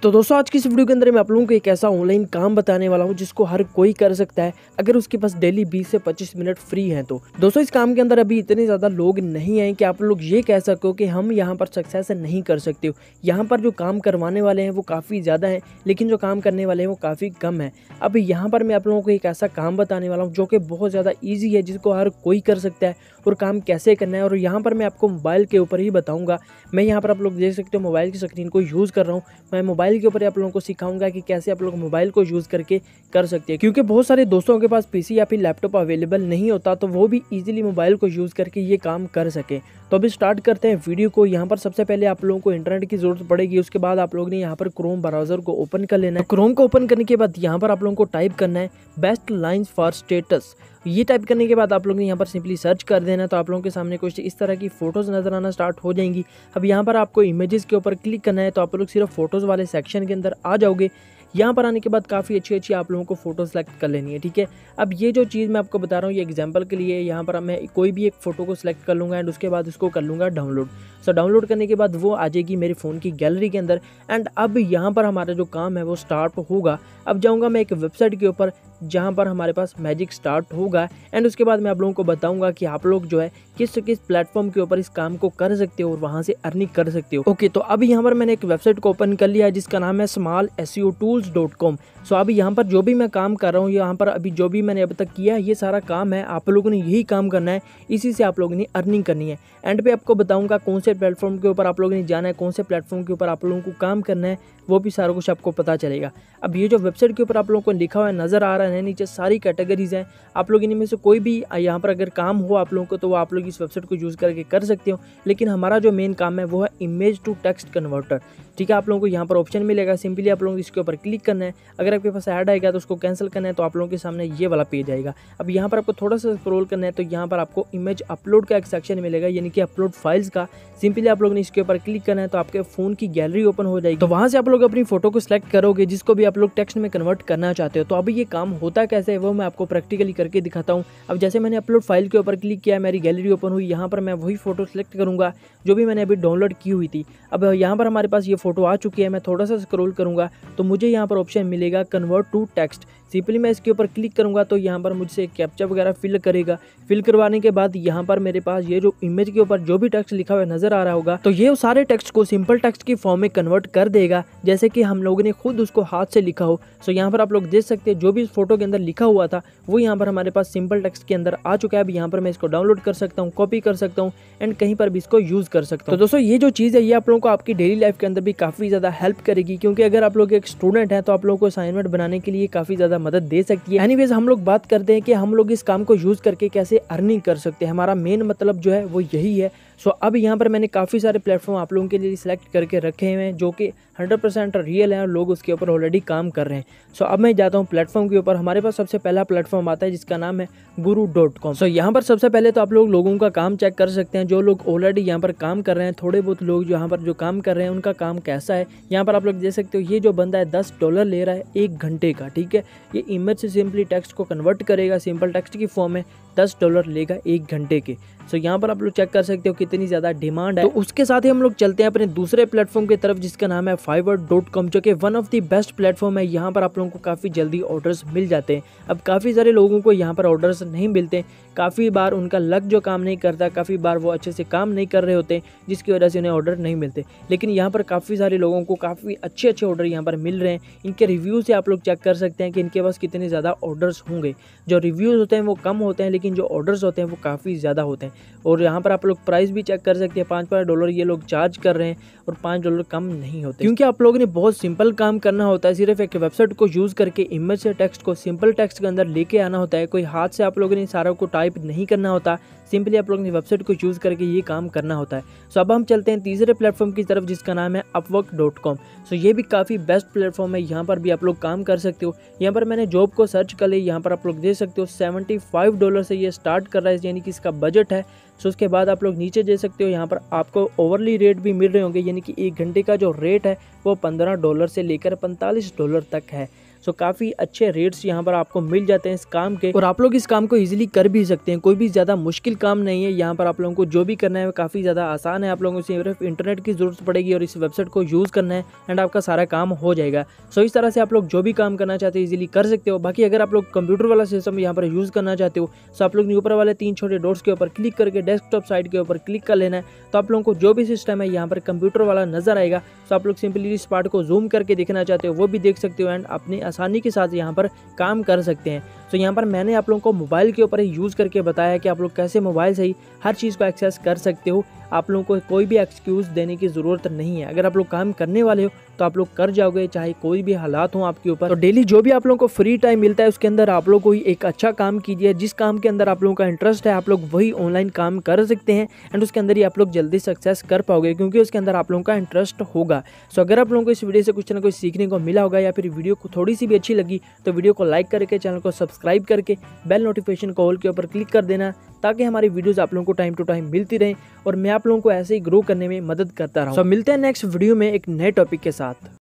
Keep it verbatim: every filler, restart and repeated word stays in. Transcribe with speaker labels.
Speaker 1: तो दोस्तों आज की इस वीडियो के अंदर मैं आप लोगों को एक ऐसा ऑनलाइन काम बताने वाला हूं जिसको हर कोई कर सकता है अगर उसके पास डेली बीस से पच्चीस मिनट फ्री हैं। तो दोस्तों इस काम के अंदर अभी इतने ज़्यादा लोग नहीं हैं कि आप लोग ये कह सको कि हम यहां पर सक्सेस नहीं कर सकते हो। यहाँ पर जो काम करवाने वाले हैं वो काफ़ी ज़्यादा हैं, लेकिन जो काम करने वाले हैं वो काफ़ी कम है। अब यहाँ पर मैं आप लोगों को एक ऐसा काम बताने वाला हूँ जो कि बहुत ज़्यादा ईजी है, जिसको हर कोई कर सकता है और काम कैसे करना है। और यहाँ पर मैं आपको मोबाइल के ऊपर ही बताऊँगा। मैं यहाँ पर आप लोग देख सकते हो मोबाइल की स्क्रीन को यूज़ कर रहा हूँ। मैं मोबाइल के ऊपर आप लोगों को सिखाऊंगा कि कैसे आप लोग मोबाइल को यूज़ करके कर सकते हैं, क्योंकि बहुत सारे दोस्तों के पास पीसी या फिर लैपटॉप अवेलेबल नहीं होता, तो वो भी इजीली मोबाइल को यूज़ करके ये काम कर सके। तो अभी स्टार्ट करते हैं वीडियो को। यहाँ पर सबसे पहले आप लोगों को इंटरनेट की जरूरत पड़ेगी। उसके बाद आप लोगों ने यहाँ पर क्रोम ब्राउजर को ओपन कर लेना है। क्रोम को ओपन करने के बाद यहाँ पर आप लोगों को टाइप करना है बेस्ट लाइन्स फॉर स्टेटस। ये टाइप करने के बाद आप लोग ने यहाँ पर सिंपली सर्च कर देना है। तो आप लोगों के सामने कुछ इस तरह की फोटोज़ नज़र आना स्टार्ट हो जाएंगी। अब यहाँ पर आपको इमेजेस के ऊपर क्लिक करना है, तो आप लोग सिर्फ फोटोज़ वाले सेक्शन के अंदर आ जाओगे। यहाँ पर आने के बाद काफ़ी अच्छी अच्छी आप लोगों को फोटो सेलेक्ट कर लेनी है, ठीक है। अब ये जो चीज़ मैं आपको बता रहा हूँ ये एग्जांपल के लिए, यहाँ पर मैं कोई भी एक फ़ोटो को सिलेक्ट कर लूँगा एंड उसके बाद उसको कर लूँगा डाउनलोड। सो डाउनलोड करने के बाद वो आ जाएगी मेरे फ़ोन की गैलरी के अंदर। एंड अब यहाँ पर हमारा जो काम है वो स्टार्ट होगा। अब जाऊँगा मैं एक वेबसाइट के ऊपर जहाँ पर हमारे पास मैजिक स्टार्ट होगा एंड उसके बाद मैं आप लोगों को बताऊंगा कि आप लोग जो है किस किस प्लेटफॉर्म के ऊपर इस काम को कर सकते हो और वहाँ से अर्निंग कर सकते हो। ओके, तो अभी यहाँ पर मैंने एक वेबसाइट को ओपन कर लिया है जिसका नाम है small S E O tools dot com. So अभी यहाँ पर जो भी मैं काम कर रहा हूँ, यहाँ पर अभी जो भी मैंने अभी तक किया है ये सारा काम है, आप लोगों ने यही काम करना है, इसी से आप लोगों ने अर्निंग करनी है। एंड पे आपको बताऊंगा कौन से प्लेटफॉर्म के ऊपर आप लोगों ने जाना है, कौन से प्लेटफॉर्म के ऊपर आप लोगों को काम करना है, वो भी सारा कुछ आपको पता चलेगा। अब ये जो वेबसाइट के ऊपर आप लोगों को लिखा हुआ है नज़र आ रहा है, नीचे सारी कैटेगरीज हैं। आप लोग इनमें से कोई भी यहाँ पर अगर काम हो आप लोगों को, तो वो आप लोग इस वेबसाइट को यूज़ करके कर सकते हो। लेकिन हमारा जो मेन काम है वो है इमेज टू टेक्स्ट कन्वर्टर, ठीक है। आप लोगों को यहाँ पर ऑप्शन मिलेगा, सिंपली आप लोगों को इसके ऊपर क्लिक करना है। अगर आपके पास ऐड आएगा तो उसको कैंसिल करना है, तो आप लोगों के सामने ये वाला पेज आएगा। अब यहाँ पर आपको थोड़ा सा स्क्रॉल करना है, तो यहाँ पर आपको इमेज अपलोड का एक सेक्शन मिलेगा, यानी कि अपलोड फाइल्स का। सिंपली आप लोगों ने इसके ऊपर क्लिक करना है, तो आपके फ़ोन की गैलरी ओपन हो जाएगी। तो वहाँ से आप लोग अपनी फोटो को सिलेक्ट करोगे जिसको भी आप लोग टेक्स्ट में कन्वर्ट करना चाहते हो। तो अभी ये काम होता कैसे है वो मैं आपको प्रैक्टिकली करके दिखाता हूँ। अब जैसे मैंने अपलोड फाइल के ऊपर क्लिक किया, मेरी गैलरी ओपन हुई। यहाँ पर मैं वही फोटो सिलेक्ट करूँगा जो भी मैंने अभी डाउनलोड की हुई थी। अब यहाँ पर हमारे पास ये फोटो आ चुकी है। मैं थोड़ा सा स्क्रॉल करूँगा तो मुझे यहाँ पर ऑप्शन मिलेगा कन्वर्ट टू टेक्स्ट। सिंपली मैं इसके ऊपर क्लिक करूँगा तो यहाँ पर मुझसे कैप्चा वगैरह फिल करेगा। फिल करवाने के बाद यहाँ पर मेरे पास ये जो इमेज के ऊपर जो भी टेक्स्ट लिखा हुआ नज़र आ रहा होगा, तो ये सारे टेक्स्ट को सिंपल टेक्स्ट की फॉर्म में कन्वर्ट कर देगा, जैसे कि हम लोगों ने खुद उसको हाथ से लिखा हो। सो यहाँ पर आप लोग देख सकते हैं जो भी इस फोटो के अंदर लिखा हुआ था वो यहाँ पर हमारे पास सिंपल टेक्स्ट के अंदर आ चुका है। अब यहाँ पर मैं इसको डाउनलोड कर सकता हूँ, कॉपी कर सकता हूँ एंड कहीं पर भी इसको यूज़ कर सकता हूँ। तो दोस्तों ये जो चीज़ है ये आप लोगों को आपकी डेली लाइफ के अंदर भी काफ़ी ज़्यादा हेल्प करेगी, क्योंकि अगर आप लोग एक स्टूडेंट हैं तो आप लोगों को असाइनमेंट बनाने के लिए काफ़ी ज़्यादा मदद दे सकती है। एनीवेज हम लोग बात करते हैं कि हम लोग इस काम को यूज़ करके कैसे अर्निंग कर सकते हैं। हमारा मेन मतलब जो है वो यही है। सो so, अब यहाँ पर मैंने काफ़ी सारे प्लेटफॉर्म आप लोगों के लिए सिलेक्ट करके रखे हुए हैं जो कि हंड्रेड परसेंट रियल है और लोग उसके ऊपर ऑलरेडी काम कर रहे हैं। सो so, अब मैं जाता हूँ प्लेटफॉर्म के ऊपर। हमारे पास सबसे पहला प्लेटफॉर्म आता है जिसका नाम है गुरु डॉट कॉम। सो यहाँ पर सबसे पहले तो आप लोग लोगों का काम चेक कर सकते हैं, जो लोग ऑलरेडी यहाँ पर काम कर रहे हैं। थोड़े बहुत लोग जो यहाँ पर जो काम कर रहे हैं उनका काम कैसा है यहाँ पर आप लोग देख सकते हो। ये जो बंदा है दस डॉलर ले रहा है एक घंटे का, ठीक है। ये इमेज से सिंपली टेक्स्ट को कन्वर्ट करेगा, सिंपल टेक्स्ट की फॉर्म में दस डॉलर लेगा एक घंटे के। सो यहाँ पर आप लोग चेक कर सकते हो कितनी ज़्यादा डिमांड है। तो उसके साथ ही हम लोग चलते हैं अपने दूसरे प्लेटफॉर्म की तरफ जिसका नाम है फाइवर डॉट कॉम, जो कि one of the best platform है। यहाँ पर आप लोगों को काफ़ी जल्दी ऑर्डर्स मिल जाते हैं। अब काफ़ी सारे लोगों को यहाँ पर ऑर्डर्स नहीं मिलते, काफ़ी बार उनका लक जो काम नहीं करता, काफ़ी बार वो अच्छे से काम नहीं कर रहे होते जिसकी वजह से उन्हें ऑर्डर नहीं मिलते। लेकिन यहाँ पर काफ़ी सारे लोगों को काफ़ी अच्छे अच्छे ऑर्डर यहाँ पर मिल रहे हैं। इनके रिव्यू से आप लोग चेक कर सकते हैं कि इनके पास कितने ज़्यादा ऑर्डर्स होंगे। जो रिव्यूज़ होते हैं वो कम होते हैं, लेकिन जो ऑर्डर्स होते हैं वो काफ़ी ज़्यादा होते हैं। और यहाँ पर आप लोग प्राइस भी चेक कर सकते हैं, पाँच पाँच डॉलर ये लोग चार्ज कर रहे हैं और पाँच डॉलर कम नहीं होते, क्योंकि आप लोगों ने बहुत सिंपल काम करना होता है। सिर्फ एक वेबसाइट को यूज़ करके इमेज से टेक्स्ट को सिंपल टेक्स्ट के अंदर लेके आना होता है। कोई हाथ से आप लोगों ने सारा को टाइप नहीं करना होता, सिंपली आप लोगों ने वेबसाइट को यूज़ करके ये काम करना होता है। सो अब हम चलते हैं तीसरे प्लेटफॉर्म की तरफ जिसका नाम है अपवर्क डॉट कॉम। सो ये भी काफ़ी बेस्ट प्लेटफॉर्म है, यहाँ पर भी आप लोग काम कर सकते हो। यहाँ पर मैंने जॉब को सर्च कर लिया, यहाँ पर आप लोग देख सकते हो सेवेंटी फाइव डॉलर से ये स्टार्ट कर रहा है, यानी कि इसका बजट है। सो उसके बाद आप लोग नीचे दे सकते हो, यहाँ पर आपको ओवरली रेट भी मिल रहे होंगे, यानी कि एक घंटे का जो रेट है वो पंद्रह डॉलर से लेकर पैंतालीस डॉलर तक है। सो काफ़ी अच्छे रेट्स यहाँ पर आपको मिल जाते हैं इस काम के, और आप लोग इस काम को ईजिली कर भी सकते हैं। कोई भी ज़्यादा मुश्किल काम नहीं है। यहाँ पर आप लोगों को जो भी करना है वो काफ़ी ज़्यादा आसान है। आप लोगों को सिर्फ इंटरनेट की जरूरत पड़ेगी और इस वेबसाइट को यूज़ करना है एंड आपका सारा काम हो जाएगा। सो इस तरह से आप लोग जो भी काम करना चाहते हो इजीली कर सकते हो। बाकी अगर आप लोग कंप्यूटर वाला सिस्टम यहाँ पर यूज़ करना चाहते हो तो आप लोग ऊपर वाले तीन छोटे डॉट्स के ऊपर क्लिक करके डेस्कटॉप साइड के ऊपर क्लिक कर लेना है। तो आप लोगों को जो भी सिस्टम है यहाँ पर कंप्यूटर वाला नजर आएगा। तो आप लोग सिंपली इस पार्ट को जूम करके देखना चाहते हो वो भी देख सकते हो एंड अपनी आसानी के साथ यहाँ पर काम कर सकते हैं। तो यहाँ पर मैंने आप लोगों को मोबाइल के ऊपर ही यूज़ करके बताया कि आप लोग कैसे मोबाइल से ही हर चीज़ को एक्सेस कर सकते हो। आप लोगों को कोई भी एक्सक्यूज़ देने की ज़रूरत नहीं है। अगर आप लोग काम करने वाले हो तो आप लोग कर जाओगे, चाहे कोई भी हालात हो आपके ऊपर। तो डेली जो भी आप लोगों को फ्री टाइम मिलता है उसके अंदर आप लोग कोई एक अच्छा काम कीजिए। जिस काम के अंदर आप लोगों का इंटरेस्ट है आप लोग वही ऑनलाइन काम कर सकते हैं एंड उसके अंदर ही आप लोग जल्दी सक्सेस कर पाओगे, क्योंकि उसके अंदर आप लोगों का इंटरेस्ट होगा। सो अगर आप लोगों को इस वीडियो से कुछ ना कुछ सीखने को मिला होगा या फिर वीडियो को थोड़ी सी भी अच्छी लगी तो वीडियो को लाइक करके, चैनल को सब्सक्राइब करके बेल नोटिफिकेशन कॉल के ऊपर क्लिक कर देना, ताकि हमारी वीडियोस आप लोगों को टाइम टू टाइम मिलती रहें और मैं आप लोगों को ऐसे ही ग्रो करने में मदद करता रहूं। सो मिलते हैं नेक्स्ट वीडियो में एक नए टॉपिक के साथ।